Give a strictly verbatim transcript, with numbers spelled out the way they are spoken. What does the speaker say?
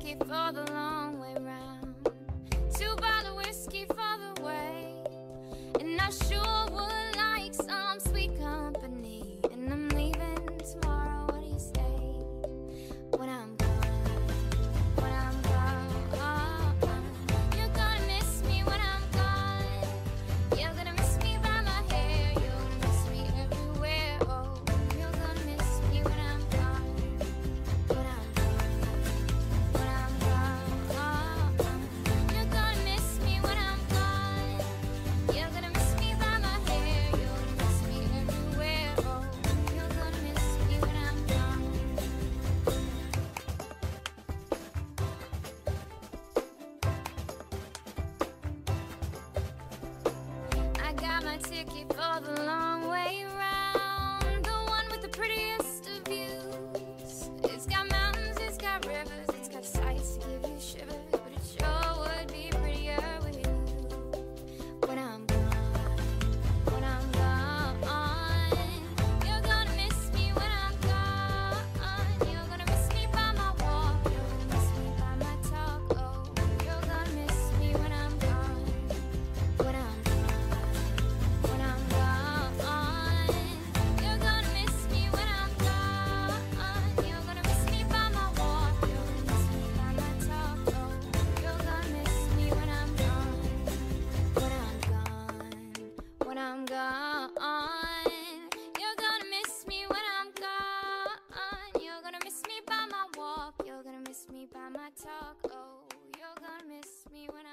ticket for the long way round. Two bottle whiskey for the way, and I sure would like some sweet company. And I'm leaving tomorrow, what do you say? When I'm gone, when I'm gone, you're gonna miss me when I'm gone. You're gonna miss me by my hair, you're gonna miss me everywhere. Oh, you're gonna miss me when I'm gone, when I'm gone, when I'm gone. You're gonna miss me when I'm gone. You're gonna miss me by my hair, you're gonna miss me everywhere. Oh, you're gonna miss me when I'm gone. I got my ticket for the long way round, the one with the prettiest of views. It's got mountains, it's got rivers, it's got sights to give you shivers, but it sure would be prettier with you. When I'm gone, when I'm gone, you're gonna miss me when I'm gone. You're gonna miss me by my walk, you're gonna miss me by my talk. Oh, you're gonna miss me when I'm gone, when I'm gone, when I'm gone. You're gonna miss me when I'm gone. You're gonna miss me by my walk, you're gonna miss me by my talk. Oh, you're gonna miss me when I'm gone, when I'm gone, when I'm gone. You're gonna miss me when I'm gone. You're gonna miss me by my walk, you're gonna miss me by my talk. Oh, you're gonna miss me when I'm